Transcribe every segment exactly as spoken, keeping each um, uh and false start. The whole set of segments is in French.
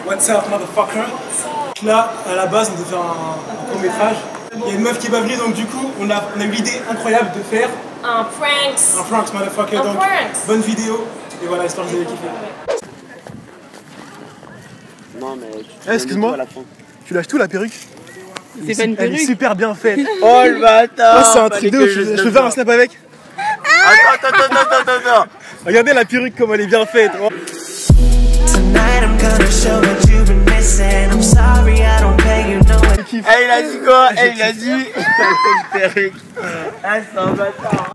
What's up, motherfucker? Là, à la base, on devait faire un, un court métrage. Il y a une meuf qui est pas venue, donc du coup, on a, on a eu l'idée incroyable de faire un pranks. Un pranks, motherfucker. Un donc, pranks. bonne vidéo. Et voilà, j'espère que vous avez kiffé. Non, mais. Eh, excuse-moi, tu lâches tout la perruque? C'est pas une perruque. Elle est super bien faite. Oh le bâtard! Oh, c'est un truc de ouf. Je peux faire un snap avec? Attends, attends, attends, attends, attends, attends. Regardez la perruque, comme elle est bien faite. Oh. Eh, il a dit quoi? Eh, il a dit. Une perruque. Ah, c'est un bâtard.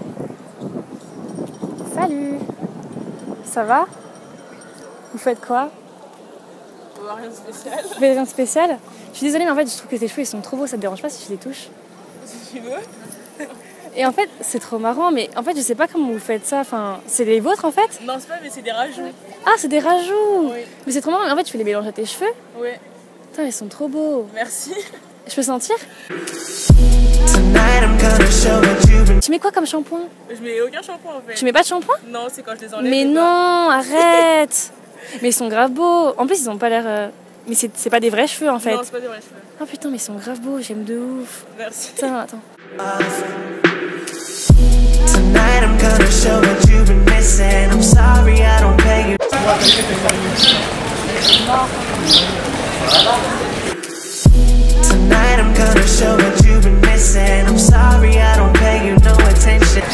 Salut. Ça va? Vous faites quoi? Rien de spécial. Vous faites rien de spécial? Je suis désolée, mais en fait, je trouve que tes cheveux ils sont trop beaux. Ça te dérange pas si je les touche? Si tu veux. Et en fait, c'est trop marrant, mais en fait, je sais pas comment vous faites ça. Enfin, c'est les vôtres en fait? Non, c'est pas, mais c'est des rajouts. Ah, c'est des rajouts. Oui. Mais c'est trop marrant. Mais en fait, tu fais les mélanges à tes cheveux? Oui. Putain, ils sont trop beaux. Merci. Je peux sentir? Tu mets quoi comme shampoing? Je mets aucun shampoing en fait. Tu mets pas de shampoing? Non, c'est quand je les enlève. Mais les non, arrête. Mais ils sont grave beaux. En plus, ils ont pas l'air. Euh... Mais c'est pas des vrais cheveux en fait. Non, c'est pas des vrais cheveux. Oh putain, mais ils sont grave beaux. J'aime de ouf. Merci. Attends, attends. Tonight I'm gonna show what you've been missing. I'm sorry I don't pay you. Tonight I'm gonna show what you've been missing. I'm sorry I don't pay you no attention.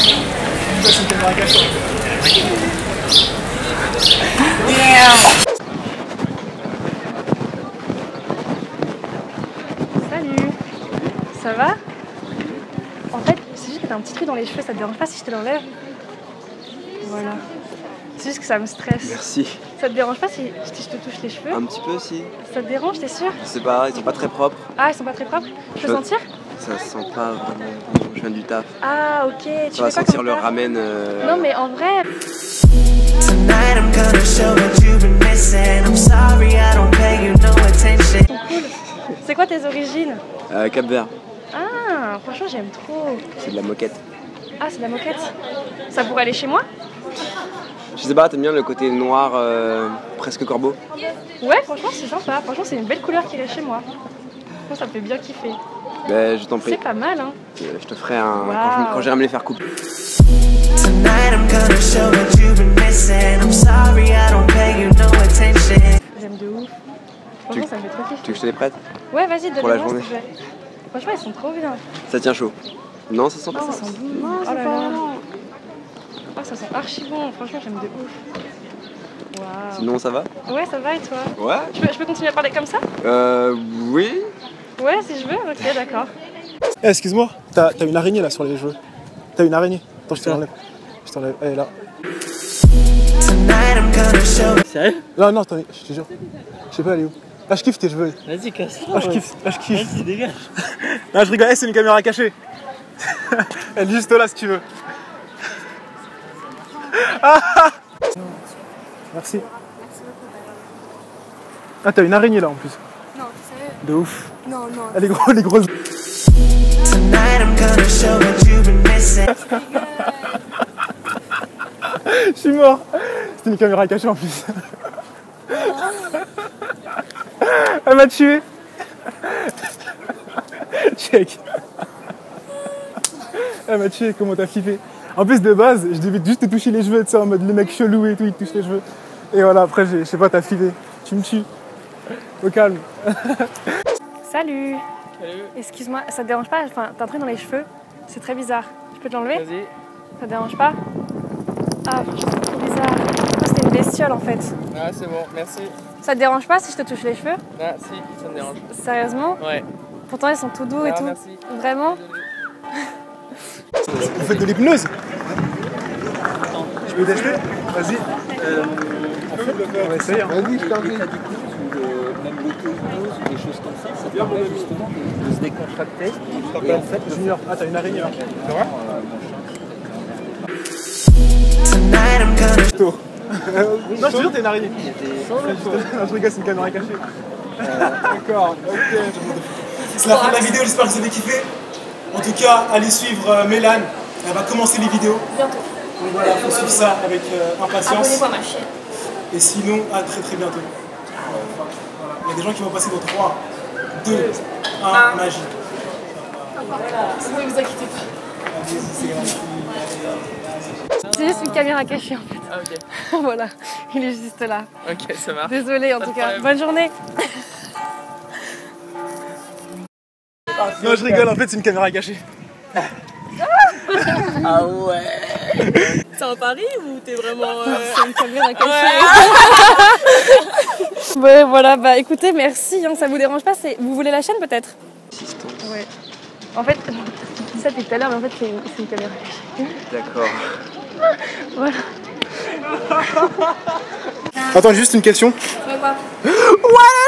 Salut. Ça va? En fait, c'est juste que t'as un petit truc dans les cheveux, ça te dérange pas si je te l'enlève? Voilà. C'est juste que ça me stresse. Merci. Ça te dérange pas si si je te touche les cheveux? Un petit peu aussi. Ça te dérange, t'es sûr? Je sais pas, ils sont pas très propres. Ah, ils sont pas très propres? Je peux Je- sentir? Ça sent pas vraiment. Je viens du taf. Ah, ok. Tu Ça va fais quoi sentir comme le ça? ramen. euh, Non, mais en vrai... Tonight I'm gonna show what you've been missing. I'm sorry I don't pay you no attention. C'est quoi tes origines? euh, Cap Vert, Ah, franchement, j'aime trop. c'est de la moquette. Ah, c'est de la moquette. Ça pourrait aller chez moi? Je sais pas, t'aimes bien le côté noir, euh, presque corbeau? Ouais, franchement, c'est sympa. Franchement, c'est une belle couleur qui irait chez moi. Franchement, ça me fait bien kiffer. Ben, je t'en prie. C'est pas mal, hein. Euh, Je te ferai un. Wow. Quand je- Quand j'irai me les faire couper. Tonight I'm gonna show what you've been missing. I'm sorry I don't pay you no attention. J'aime de ouf. Franchement, ça me fait trop kiffer. Tu veux que je te les prête? Ouais, vas-y, Pour la donne-moi journée. s'il te plaît. Franchement, ils sont trop bien. Ça tient chaud. Non, ça sent pas Oh, ça. ça sent bon. Oh là là. Oh, ça sent archi bon. Franchement, j'aime de ouf. Waouh. Sinon, ça va? Ouais, ça va et toi? Ouais. Je peux, je peux continuer à parler comme ça? Euh. Oui. Ouais, si je veux. Ok, d'accord. Eh, excuse-moi, t'as une araignée là sur les cheveux. T'as une araignée. Attends, je te l'enlève. Je t'enlève. Elle est là. Tonight I'm gonna show. Sérieux? Non, non, attends, je te jure. Je sais pas, elle est où. Ah, je kiffe tes cheveux. Vas-y, casse-toi. Ah, je kiffe. Ah, je kiffe. Vas-y, dégage. Non, je rigole. Eh, c'est une caméra cachée. Elle est juste là si tu veux. Ah, ah. Merci. Ah, t'as une araignée là en plus. Non, sérieux? De ouf. Non, non. Elle est grosse, elle est grosse. Tonight I'm gonna show what you've been missing. Je suis mort. C'était une caméra cachée en plus. Elle m'a tué. Check. Elle m'a tué, comment t'as flippé. En plus de base, je devais juste te toucher les cheveux, tu sais, en mode les mecs chelous et tout, ils te touchent les cheveux. Et voilà, après, je sais pas, t'as filé. Tu me tues. Au calme. Salut. Salut. Excuse-moi, ça te dérange pas? Enfin, t'as un truc dans les cheveux. C'est très bizarre. Je peux te l'enlever? Vas-y. Ça te dérange pas? Ah, franchement, c'est trop bizarre. Oh, c'était une bestiole en fait. Ah, c'est bon, merci. Ça te dérange pas si je te touche les cheveux? Ah, si, ça me dérange. Sérieusement? Ouais. Pourtant, ils sont tout doux et Ah, tout. merci. Vraiment? Vous faites de l'hypnose? Je peux tester? Vas-y. Euh, en fait, On va essayer. Hein. Vas-y, je t'en prie. L'état d'hypnose ou de- même l'auto-hypnose ou des choses comme ça, ça permet justement de, de se décontracter. Et en fait, Junior, ah, t'as une araignée là. C'est vrai? Tonight I'm gonna. Plutôt. Non, je te jure, t'es une araignée. Non, je rigole, c'est une caméra cachée. D'accord, ok. C'est la fin de la vidéo, j'espère que vous avez kiffé. En tout cas, allez suivre euh, Mélane, elle va commencer les vidéos. Bientôt. Donc voilà, il faut suivre ça avec euh, impatience. Abonnez-vous à ma chaîne. Et sinon, à très très bientôt. Il y a des gens qui vont passer dans trois, deux, un, magie. Ne vous inquiétez pas. Allez-y, c'est gratuit. C'est juste une caméra cachée en fait. Ah, ok. Voilà, il est juste là. Ok, ça marche. Désolée en Pas tout de cas. problème. Bonne journée. Non, je rigole, en fait, c'est une caméra cachée. Ah ouais. C'est en Paris ou t'es vraiment. Euh... C'est une caméra cachée. Ouais, voilà, bah écoutez, merci, hein, ça vous dérange pas, c'est... Vous voulez la chaîne peut-être? Ouais. En fait, je dis ça depuis tout à l'heure, mais en fait, c'est une, c'est une caméra cachée. D'accord. Voilà. Attends, juste une question. Tu vois quoi? Voilà